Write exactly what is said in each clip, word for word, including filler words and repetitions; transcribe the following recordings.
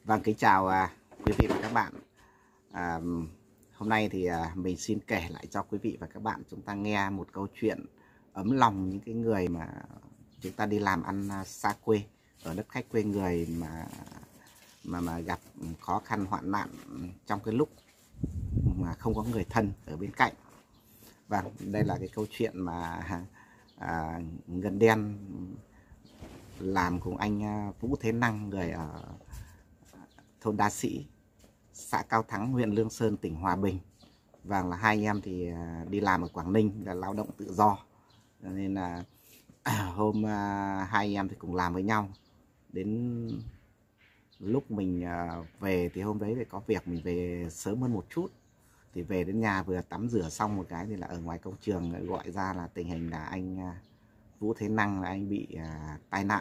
Vâng, kính chào à, quý vị và các bạn. À, hôm nay thì à, mình xin kể lại cho quý vị và các bạn chúng ta nghe một câu chuyện ấm lòng những cái người mà chúng ta đi làm ăn à, xa quê, ở đất khách quê người mà mà mà gặp khó khăn hoạn nạn trong cái lúc mà không có người thân ở bên cạnh. Vâng, đây là cái câu chuyện mà à, Ngân Đen làm cùng anh Vũ Thế Năng, người ở thôn Đa Sĩ, xã Cao Thắng, huyện Lương Sơn, tỉnh Hòa Bình. Và là hai anh em thì đi làm ở Quảng Ninh, là lao động tự do, nên là hôm hai anh em thì cùng làm với nhau. Đến lúc mình về thì hôm đấy thì có việc, mình về sớm hơn một chút. Thì về đến nhà vừa tắm rửa xong một cái thì là ở ngoài công trường gọi ra là tình hình là anh Vũ Thế Năng là anh bị tai nạn.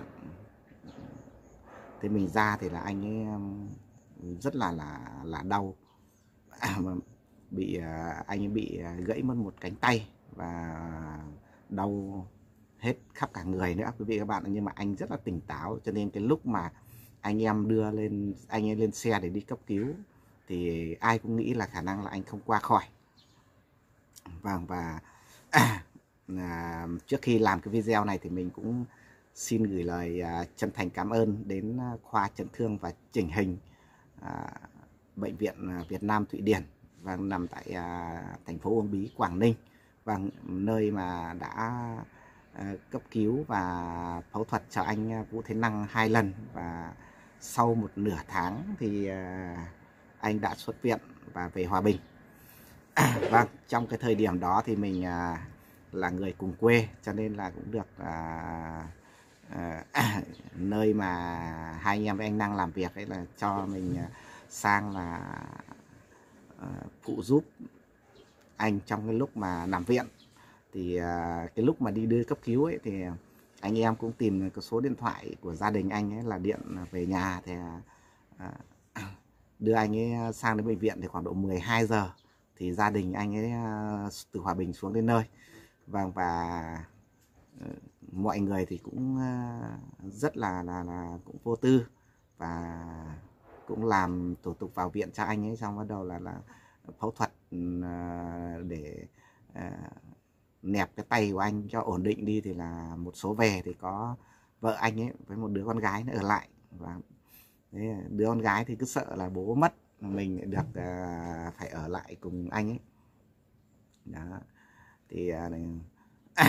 Thế mình ra thì là anh ấy rất là là là đau, à, mà bị anh ấy bị gãy mất một cánh tay và đau hết khắp cả người nữa quý vị các bạn. Nhưng mà anh rất là tỉnh táo, cho nên cái lúc mà anh em đưa lên anh ấy lên xe để đi cấp cứu thì ai cũng nghĩ là khả năng là anh không qua khỏi. Vâng, và à, à, trước khi làm cái video này thì mình cũng xin gửi lời à, chân thành cảm ơn đến khoa chấn thương và chỉnh hình à, bệnh viện Việt Nam Thụy Điển, và nằm tại à, thành phố Uông Bí, Quảng Ninh, và nơi mà đã à, cấp cứu và phẫu thuật cho anh Vũ Thế Năng hai lần. Và sau một nửa tháng thì à, anh đã xuất viện và về Hòa Bình. À, vâng, trong cái thời điểm đó thì mình à, là người cùng quê, cho nên là cũng được à, à, à, nơi mà hai anh em với anh Năng làm việc ấy là cho mình à, sang là à, phụ giúp anh trong cái lúc mà nằm viện. Thì à, cái lúc mà đi đưa cấp cứu ấy thì anh em cũng tìm cái số điện thoại của gia đình anh ấy là điện về nhà, thì à, đưa anh ấy sang đến bệnh viện thì khoảng độ mười hai giờ thì gia đình anh ấy từ Hòa Bình xuống đến nơi. Và, và mọi người thì cũng rất là, là, là cũng vô tư và cũng làm thủ tục vào viện cho anh ấy. Xong bắt đầu là, là phẫu thuật để nẹp cái tay của anh cho ổn định đi. Thì là một số về thì có vợ anh ấy với một đứa con gái nữa ở lại. Và đứa con gái thì cứ sợ là bố mất, mình được uh, phải ở lại cùng anh ấy. Đó. Thì uh,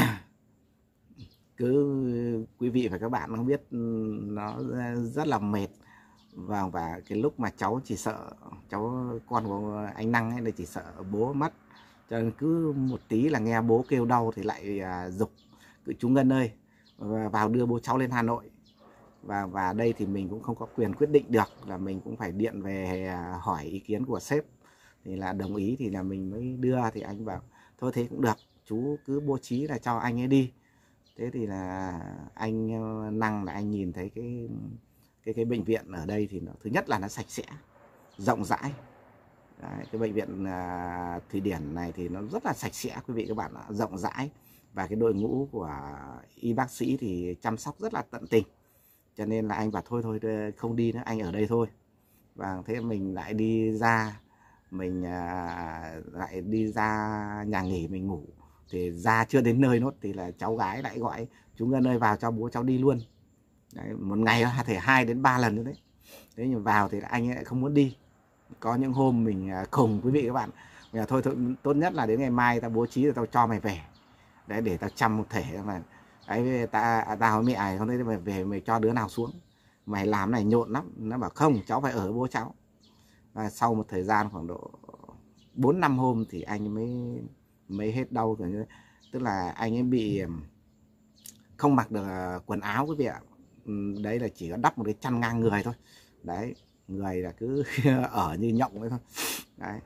cứ quý vị và các bạn không biết, nó rất là mệt. Và, và cái lúc mà cháu chỉ sợ, cháu con của anh Năng ấy là chỉ sợ bố mất, cho nên cứ một tí là nghe bố kêu đau thì lại uh, giục cứ chú Ngân ơi vào đưa bố cháu lên Hà Nội. Và, và đây thì mình cũng không có quyền quyết định được, là mình cũng phải điện về hỏi ý kiến của sếp. Thì là đồng ý thì là mình mới đưa. Thì anh bảo thôi thế cũng được, chú cứ bố trí là cho anh ấy đi. Thế thì là anh Năng là anh nhìn thấy cái cái cái bệnh viện ở đây thì nó, thứ nhất là nó sạch sẽ, rộng rãi. Đấy, cái bệnh viện uh, Thụy Điển này thì nó rất là sạch sẽ quý vị các bạn ạ, rộng rãi. Và cái đội ngũ của y bác sĩ thì chăm sóc rất là tận tình. Cho nên là anh bảo thôi thôi không đi nữa, anh ở đây thôi. Và thế mình lại đi ra, mình à, lại đi ra nhà nghỉ mình ngủ. Thì ra chưa đến nơi nốt thì là cháu gái lại gọi chú Ngân ơi vào cho bố cháu đi luôn. Đấy, một ngày có thể hai đến ba lần nữa đấy. Thế nhưng vào thì anh ấy lại không muốn đi. Có những hôm mình khùng quý vị các bạn. Mình bảo, thôi, thôi tốt nhất là đến ngày mai tao bố trí rồi tao cho mày về. Đấy, để tao chăm một thể mà. Đấy, ta, tao với mẹ không thấy mày về mày cho đứa nào xuống, mày làm này nhộn lắm. Nó bảo không, cháu phải ở với bố cháu. Và sau một thời gian khoảng độ bốn năm hôm thì anh mới mới hết đau. Tức là anh ấy bị không mặc được quần áo quý vị ạ. Đấy là chỉ có đắp một cái chăn ngang người thôi. Đấy, người là cứ ở như nhộng ấy thôi. Đấy.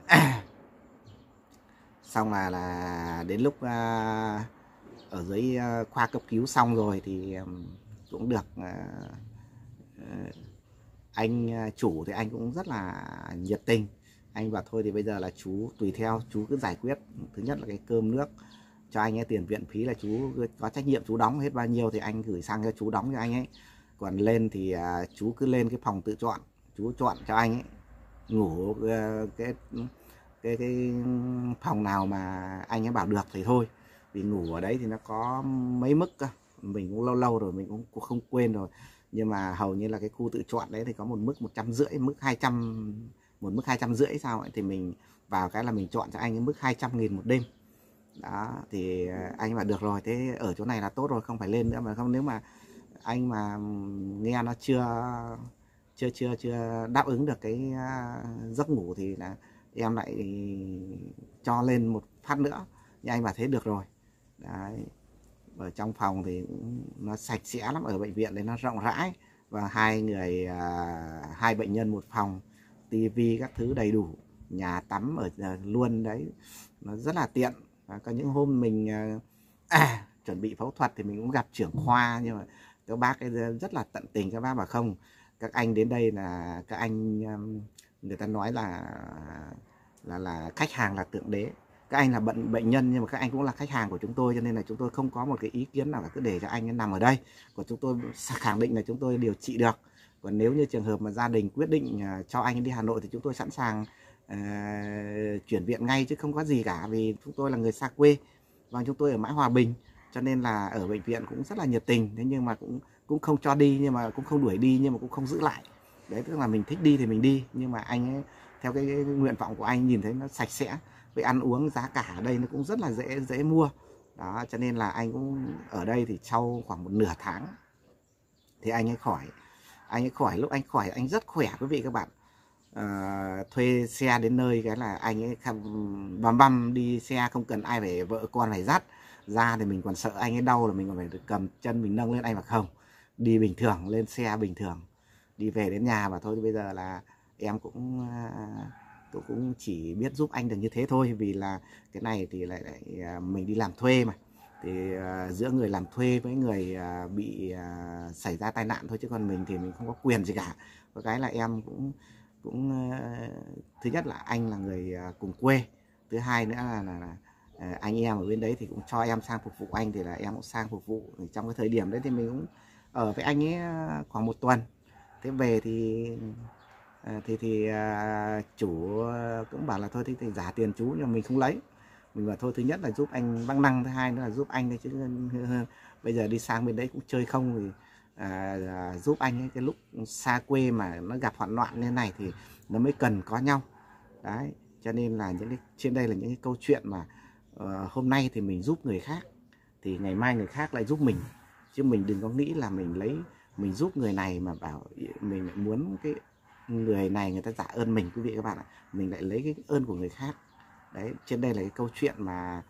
Xong là, là đến lúc uh, ở dưới uh, khoa cấp cứu xong rồi thì um, cũng được uh, uh, anh uh, chủ thì anh cũng rất là nhiệt tình. Anh bảo thôi thì bây giờ là chú tùy theo, chú cứ giải quyết. Thứ nhất là cái cơm nước cho anh ấy, tiền viện phí là chú có trách nhiệm chú đóng, hết bao nhiêu thì anh gửi sang cho chú đóng cho anh ấy. Còn lên thì uh, chú cứ lên cái phòng tự chọn, chú chọn cho anh ấy ngủ cái cái cái phòng nào mà anh ấy bảo được thì thôi, vì ngủ ở đấy thì nó có mấy mức cơ, mình cũng lâu lâu rồi mình cũng không quên rồi, nhưng mà hầu như là cái khu tự chọn đấy thì có một mức một trăm rưỡi, mức hai trăm, một mức hai trăm rưỡi sao ấy, thì mình vào cái là mình chọn cho anh ấy mức hai trăm nghìn một đêm. Đó thì anh mà được rồi, thế ở chỗ này là tốt rồi, không phải lên nữa. Mà không, nếu mà anh mà nghe nó chưa chưa chưa chưa đáp ứng được cái giấc ngủ thì là em lại cho lên một phát nữa, nhưng anh mà thấy được rồi. Đấy, ở trong phòng thì nó sạch sẽ lắm, ở bệnh viện đấy nó rộng rãi, và hai người hai bệnh nhân một phòng, tivi các thứ đầy đủ, nhà tắm ở luôn đấy, nó rất là tiện. Và có những hôm mình à, chuẩn bị phẫu thuật thì mình cũng gặp trưởng khoa, nhưng mà các bác ấy rất là tận tình, các bác bảo không, các anh đến đây là các anh, người ta nói là là là khách hàng là tượng đế, các anh là bệnh bệnh nhân nhưng mà các anh cũng là khách hàng của chúng tôi, cho nên là chúng tôi không có một cái ý kiến nào cả, cứ để cho anh ấy nằm ở đây, của chúng tôi khẳng định là chúng tôi điều trị được. Còn nếu như trường hợp mà gia đình quyết định cho anh ấy đi Hà Nội thì chúng tôi sẵn sàng uh, chuyển viện ngay, chứ không có gì cả, vì chúng tôi là người xa quê và chúng tôi ở mãi Hòa Bình, cho nên là ở bệnh viện cũng rất là nhiệt tình. Thế nhưng mà cũng cũng không cho đi, nhưng mà cũng không đuổi đi, nhưng mà cũng không giữ lại. Đấy, tức là mình thích đi thì mình đi, nhưng mà anh ấy theo cái, cái nguyện vọng của anh, nhìn thấy nó sạch sẽ, với ăn uống giá cả ở đây nó cũng rất là dễ dễ mua. Đó, cho nên là anh cũng ở đây thì sau khoảng một nửa tháng thì anh ấy khỏi. Anh ấy khỏi, lúc anh khỏi anh rất khỏe quý vị các bạn. À, thuê xe đến nơi cái là anh ấy băm băm đi xe, không cần ai phải vợ con phải dắt ra, thì mình còn sợ anh ấy đau là mình còn phải cầm chân mình nâng lên. Anh mà không, đi bình thường, lên xe bình thường, đi về đến nhà. Và thôi bây giờ là em cũng tôi cũng chỉ biết giúp anh được như thế thôi, vì là cái này thì lại, lại mình đi làm thuê mà, thì uh, giữa người làm thuê với người uh, bị uh, xảy ra tai nạn thôi, chứ còn mình thì mình không có quyền gì cả. Và cái là em cũng cũng uh, thứ nhất là anh là người uh, cùng quê, thứ hai nữa là, là, là uh, anh em ở bên đấy thì cũng cho em sang phục vụ anh, thì là em cũng sang phục vụ. Thì trong cái thời điểm đấy thì mình cũng ở với anh ấy khoảng một tuần. Thế về thì À, thì thì à, chủ cũng bảo là thôi thì, thì giả tiền chú, nhưng mà mình không lấy. Mình bảo thôi, thứ nhất là giúp anh băng năng, thứ hai nữa là giúp anh đấy, chứ bây giờ đi sang bên đấy cũng chơi không, thì à, à, giúp anh ấy cái lúc xa quê mà nó gặp hoạn nạn như này thì nó mới cần có nhau. Đấy, cho nên là những cái trên đây là những cái câu chuyện mà uh, hôm nay thì mình giúp người khác thì ngày mai người khác lại giúp mình, chứ mình đừng có nghĩ là mình lấy mình giúp người này mà bảo mình lại muốn cái người này người ta trả ơn mình, quý vị các bạn ạ, mình lại lấy cái ơn của người khác. Đấy, trên đây là cái câu chuyện mà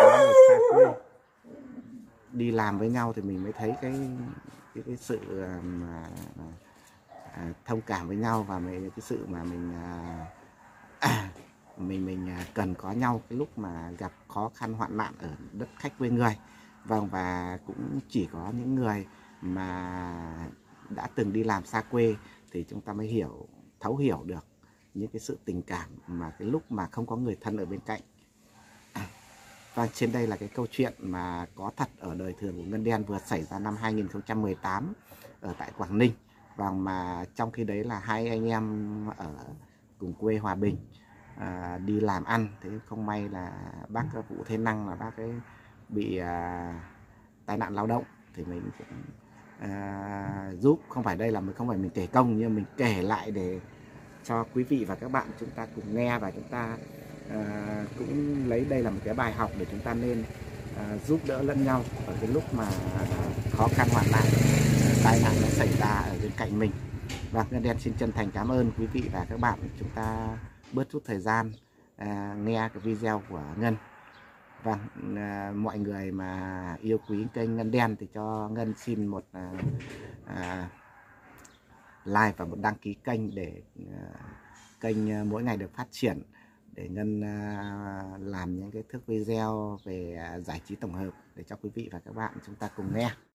đi làm với nhau thì mình mới thấy cái cái, cái sự mà, à, thông cảm với nhau, và cái sự mà mình à, mình mình cần có nhau cái lúc mà gặp khó khăn hoạn nạn ở đất khách quê người. Vâng, và cũng chỉ có những người mà đã từng đi làm xa quê thì chúng ta mới hiểu, thấu hiểu được những cái sự tình cảm mà cái lúc mà không có người thân ở bên cạnh. À, và trên đây là cái câu chuyện mà có thật ở đời thường của Ngân Đen vừa xảy ra năm hai nghìn không trăm mười tám ở tại Quảng Ninh. Và mà trong khi đấy là hai anh em ở cùng quê Hòa Bình à, đi làm ăn, thế không may là bác Vũ Thế Năng là bác ấy bị à, tai nạn lao động, thì mình cũng à, giúp. Không phải đây là mình không phải mình kể công, nhưng mình kể lại để cho quý vị và các bạn chúng ta cùng nghe, và chúng ta à, cũng lấy đây là một cái bài học để chúng ta nên à, giúp đỡ lẫn nhau ở cái lúc mà khó khăn hoạn nạn, tai nạn nó xảy ra ở bên cạnh mình. Và Ngân Đen xin chân thành cảm ơn quý vị và các bạn, chúng ta bớt chút thời gian à, nghe cái video của Ngân. Vâng, à, mọi người mà yêu quý kênh Ngân Đen thì cho Ngân xin một à, à, like và một đăng ký kênh để uh, kênh uh, mỗi ngày được phát triển, để Ngân uh, làm những cái thước video về uh, giải trí tổng hợp để cho quý vị và các bạn chúng ta cùng nghe.